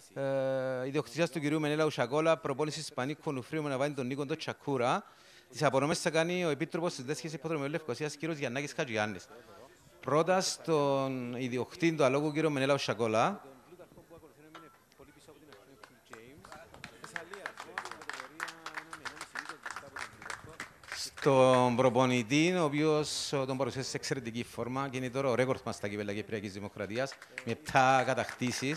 ιδιοκτησίας του κυρίου Μενέλαου Σακόλα, προπόνησης Πανίκου Νουφρίου με να βάλει τον Νίκο Τσακούρα. Τις απονομές θα κάνει ο Επίτροπος της Δέσχης Υποδρομιών Λευκωσίας, κύριος Γιαννάκης Χατζιάννης. Πρώτα στον ιδιοκτήτη του αλόγου, κύριο Μενέλαου Σακόλα. Στον προπονητή, ο οποίος τον παρουσίασε σε εξαιρετική φόρμα και είναι τώρα ο ρέκορτ μας στα κύπελλα Κυπριακής Δημοκρατίας, με 7 κατακτήσεις.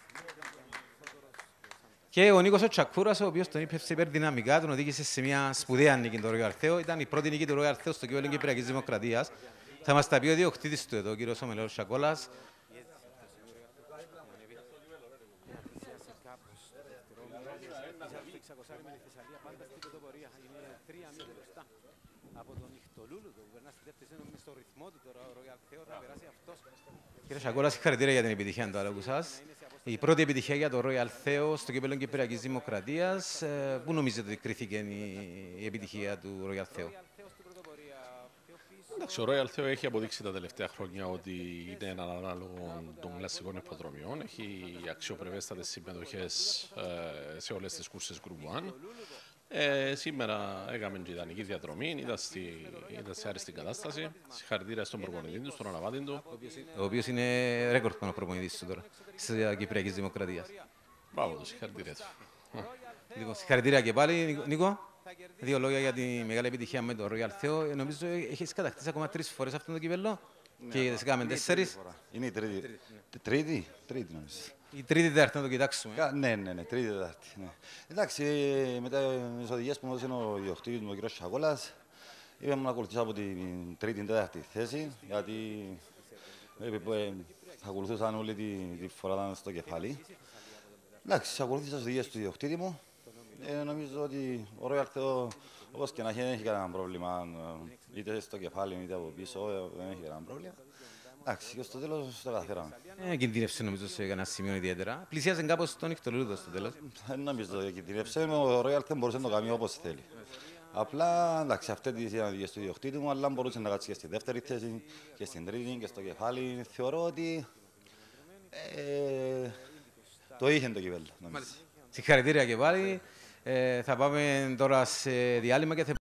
Και ο Νίκος ο Τσακούρας, ο οποίος τον είπε υπερδυναμικά, τον οδήγησε σε μια σπουδαία νίκη του Ρόγιου Αρθέου. Ήταν η πρώτη νίκη του Ρόγιου Αρθέου στο κύπελλο Κυπριακής Δημοκρατίας. Θα μας τα πει ο ιδιοκτήτης του εδώ, ο κύριος Μενέλαος Σακόλας. Κύριε Σακόλα, συγχαρητήρια για την επιτυχία του αλόγου σας. Η πρώτη επιτυχία για το Royal Theo στο κύπελλο Κυπριακής Δημοκρατίας. Πού νομίζετε ότι κρίθηκε η επιτυχία του Royal Theo? Εντάξει, ο Royal Theo έχει αποδείξει τα τελευταία χρόνια ότι είναι έναν ανάλογο των κλασικών υποδρομιών. Έχει αξιοπρεπέστατες συμμετοχές σε όλες τις κούρσες Group 1. Σήμερα έκαμε και ιδανική διαδρομή, ήταν σε άριστη κατάσταση. Συγχαρητήρια στον προπονητή του, στον αναβάτη του. Ο οποίος είναι ρέκορτ πάνω προπονητής του τώρα, της Κυπριακής Δημοκρατίας. Μπράβο του, συγχαρητήρια του. Λοιπόν, συγχαρητήρια και πάλι, Νίκο. 2 λόγια για τη μεγάλη επιτυχία με το Royal Theo. Νομίζω έχεις κατακτήσει ακόμα 3 φορές αυτό το κύπελλο και σε κάναμε 4. Είναι η τρίτη. Τρίτη νομίζω. Η τρίτη-τέταρτη να το κοιτάξουμε. Ναι, τρίτη-τέταρτη. Ναι. Εντάξει, μετά τις οδηγίες που μου έδωσε ο ιδιοκτήτης μου, ο κ. Σακόλας, είπαμε να ακολουθήσω από την τρίτη-τέταρτη θέση, γιατί θα ακολουθούσαν όλη τη φορά στο κεφάλι. Εντάξει, ακολουθήσα τις οδηγίες του ιδιοκτήτη μου. Νομίζω ότι ο Royal Theo, όπως και να έχει, δεν έχει κανένα πρόβλημα, είτε στο κεφάλι είτε από πίσω, δεν έχει κανένα πρόβλημα. Εντάξει, και στο τέλος το καταφέραμε. Κινδύνευσε νομίζω σε κανένα σημείο ιδιαίτερα. Πλησίαζε κάπως τον Ιχτολούδο στο τέλος. Δεν νομίζω ότι κινδύνευσε, ο Royal Theo μπορούσε να το κάνει όπως θέλει. Απλά, εντάξει, αυτές τις οδηγίες του ιδιοκτήτη μου, αλλά μπορούσε να κάτσει και στη δεύτερη θέση και στην τρίτη και στο κεφάλι. Θεωρώ ότι το είχε το κυπέλλο. Συγχαρητήρια και πάλι. Θα πάμε τώρα σε διάλειμμα και θα